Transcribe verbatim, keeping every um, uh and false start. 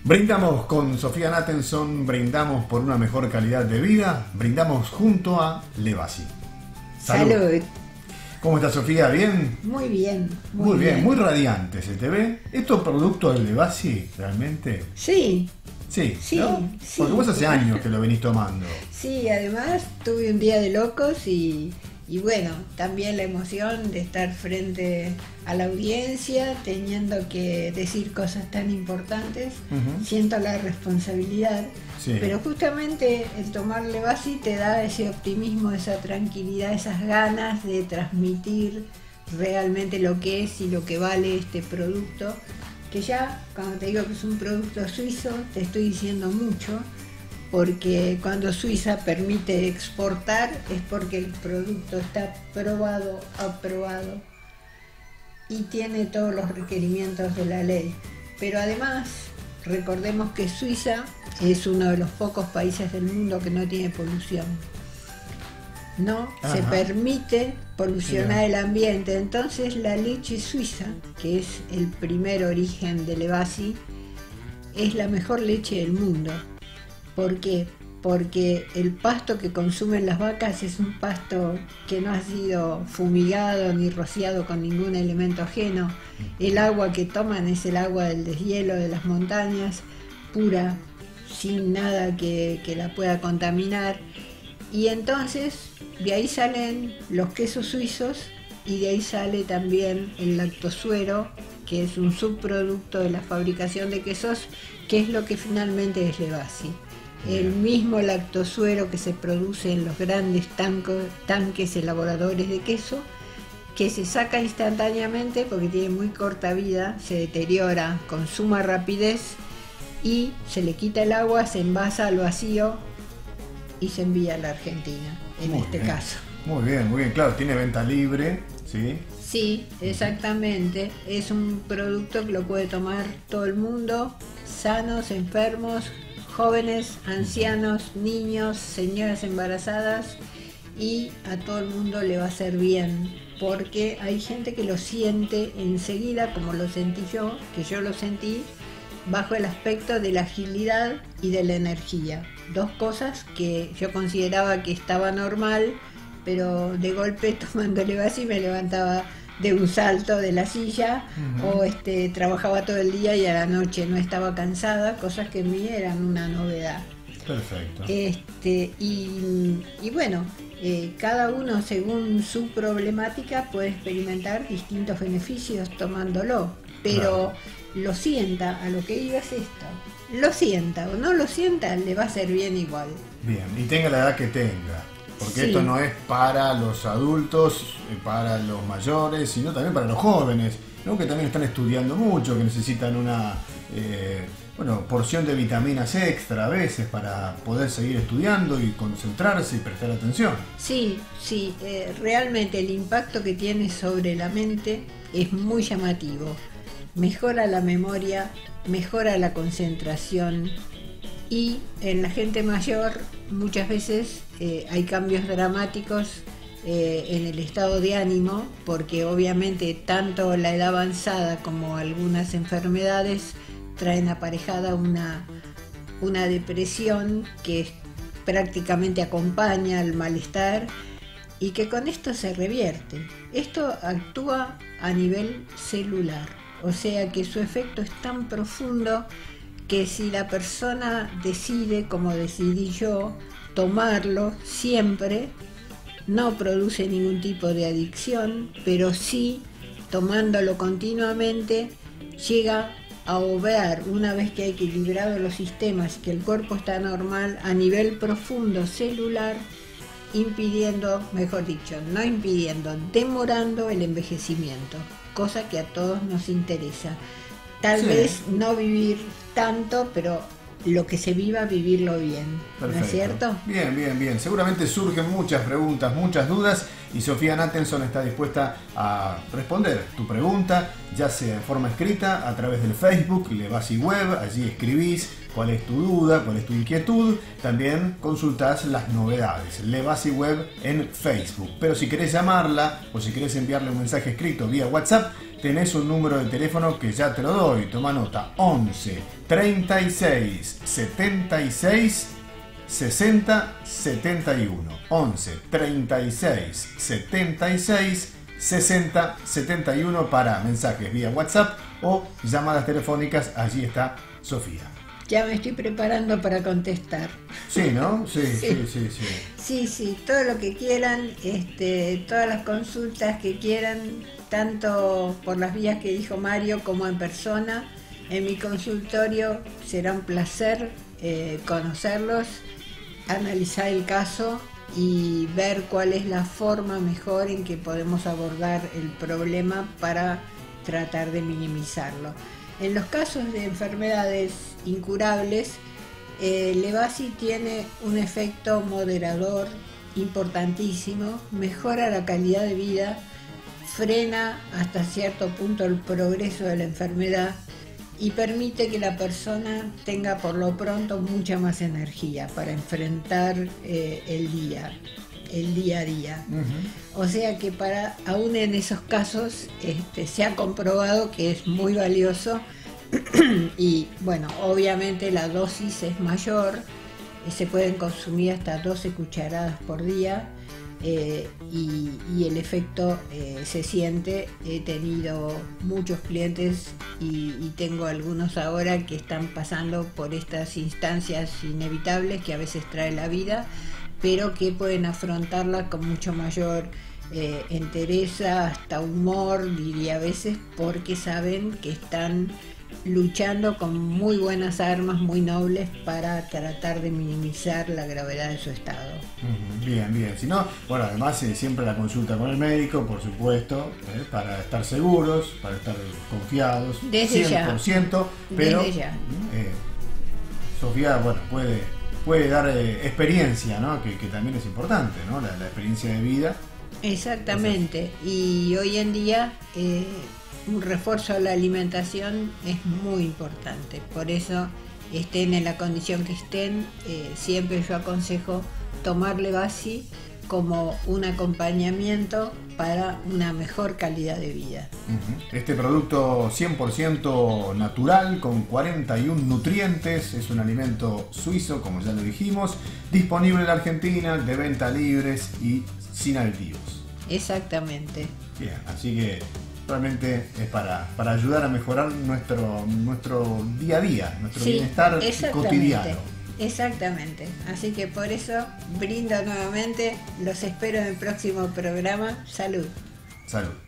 Brindamos con Sofía Nattenson, brindamos por una mejor calidad de vida, brindamos junto a Levasi. Salud. Salud. ¿Cómo está, Sofía? ¿Bien? Muy bien. Muy, muy bien. bien, muy radiante se te ve. ¿Esto es producto del Levasi realmente? Sí. Sí, sí, ¿no? sí. Porque vos hace años que lo venís tomando. Sí, además tuve un día de locos y, y bueno, también la emoción de estar frente a la audiencia, teniendo que decir cosas tan importantes. Uh-huh. Siento la responsabilidad, sí. Pero justamente el tomar Levasi te da ese optimismo, esa tranquilidad, esas ganas de transmitir realmente lo que es y lo que vale este producto. Que ya, cuando te digo que es un producto suizo, te estoy diciendo mucho, porque cuando Suiza permite exportar es porque el producto está probado, aprobado y tiene todos los requerimientos de la ley. Pero además, recordemos que Suiza es uno de los pocos países del mundo que no tiene polución. No Ajá. se permite polucionar el ambiente, entonces la leche suiza, que es el primer origen de Levasi, es la mejor leche del mundo. ¿Por qué? Porque el pasto que consumen las vacas es un pasto que no ha sido fumigado ni rociado con ningún elemento ajeno. El agua que toman es el agua del deshielo de las montañas, pura, sin nada que, que la pueda contaminar. Y entonces de ahí salen los quesos suizos y de ahí sale también el lactosuero, que es un subproducto de la fabricación de quesos, que es lo que finalmente es Levasi. El mismo lactosuero que se produce en los grandes tanco, tanques elaboradores de queso, que se saca instantáneamente porque tiene muy corta vida, se deteriora con suma rapidez y se le quita el agua, se envasa al vacío y se envía a la Argentina, en muy este bien. caso. Muy bien, muy bien, claro, tiene venta libre, ¿sí? Sí, exactamente. Es un producto que lo puede tomar todo el mundo, sanos, enfermos, jóvenes, ancianos, niños, señoras embarazadas, y a todo el mundo le va a hacer bien, porque hay gente que lo siente enseguida, como lo sentí yo, que yo lo sentí, bajo el aspecto de la agilidad y de la energía. Dos cosas que yo consideraba que estaba normal, pero de golpe tomando Levasi me levantaba de un salto de la silla, uh-huh. o este, trabajaba todo el día y a la noche no estaba cansada, cosas que en mí eran una novedad. Perfecto. Este, y, y bueno, eh, cada uno según su problemática puede experimentar distintos beneficios tomándolo, pero claro. Lo sienta, a lo que iba es esto, lo sienta o no lo sienta, le va a hacer bien igual. Bien, y tenga la edad que tenga, porque sí. Esto no es para los adultos, para los mayores, sino también para los jóvenes, ¿no? Que también están estudiando mucho, que necesitan una eh, bueno, porción de vitaminas extra a veces para poder seguir estudiando y concentrarse y prestar atención. Sí, sí, eh, realmente el impacto que tiene sobre la mente es muy llamativo. Mejora la memoria, mejora la concentración y en la gente mayor muchas veces eh, hay cambios dramáticos eh, en el estado de ánimo, porque obviamente tanto la edad avanzada como algunas enfermedades traen aparejada una, una depresión que prácticamente acompaña al malestar y que con esto se revierte. Esto actúa a nivel celular. O sea que su efecto es tan profundo que si la persona decide, como decidí yo, tomarlo siempre, no produce ningún tipo de adicción, pero sí, tomándolo continuamente, llega a obrar, una vez que ha equilibrado los sistemas, que el cuerpo está normal, a nivel profundo celular, impidiendo, mejor dicho, no impidiendo, demorando el envejecimiento. Cosa que a todos nos interesa. Tal sí. vez no vivir tanto, pero lo que se viva, vivirlo bien. Perfecto. ¿No es cierto? Bien, bien, bien. Seguramente surgen muchas preguntas, muchas dudas, y Sofía Nattenson está dispuesta a responder tu pregunta, ya sea en forma escrita, a través del Facebook, Levasi Web, allí escribís cuál es tu duda, cuál es tu inquietud, también consultás las novedades, Levasi Web en Facebook. Pero si querés llamarla o si querés enviarle un mensaje escrito vía WhatsApp, tenés un número de teléfono que ya te lo doy, toma nota, once, treinta y seis, setenta y seis, sesenta, setenta y uno. once, treinta y seis, setenta y seis, sesenta, setenta y uno para mensajes vía WhatsApp o llamadas telefónicas. Allí está Sofía. Ya me estoy preparando para contestar. Sí, ¿no? Sí, sí, Sí. sí, sí. Sí, sí, todo lo que quieran, este, todas las consultas que quieran, tanto por las vías que dijo Mario como en persona. En mi consultorio será un placer eh, conocerlos, analizar el caso y ver cuál es la forma mejor en que podemos abordar el problema para tratar de minimizarlo. En los casos de enfermedades incurables, eh, Levasi tiene un efecto moderador importantísimo, mejora la calidad de vida, frena hasta cierto punto el progreso de la enfermedad y permite que la persona tenga por lo pronto mucha más energía para enfrentar eh, el día, el día a día. Uh-huh. O sea que para aún en esos casos este, se ha comprobado que es muy valioso y bueno, obviamente la dosis es mayor, se pueden consumir hasta doce cucharadas por día. Eh, y, y el efecto eh, se siente. He tenido muchos clientes y, y tengo algunos ahora que están pasando por estas instancias inevitables que a veces trae la vida, pero que pueden afrontarla con mucho mayor eh, entereza, hasta humor, diría a veces, porque saben que están luchando con muy buenas armas, muy nobles, para tratar de minimizar la gravedad de su estado. Bien, bien. Si no, bueno, además eh, siempre la consulta con el médico, por supuesto, eh, para estar seguros, para estar confiados, desde cien por ciento, ya. pero Desde ya. Eh, Sofía, bueno, puede, puede dar eh, experiencia, ¿no? Que, que también es importante, ¿no? La, la experiencia de vida. Exactamente. Y hoy en día eh, un refuerzo a la alimentación es muy importante. Por eso, estén en la condición que estén, eh, siempre yo aconsejo tomar Levasi como un acompañamiento para una mejor calidad de vida. Este producto cien por ciento natural, con cuarenta y uno nutrientes, es un alimento suizo, como ya lo dijimos, disponible en la Argentina, de venta libres y sin aditivos. Exactamente. Bien, así que realmente es para, para ayudar a mejorar nuestro, nuestro día a día, nuestro sí, bienestar cotidiano. Exactamente. Así que por eso brindo nuevamente. Los espero en el próximo programa. Salud. Salud.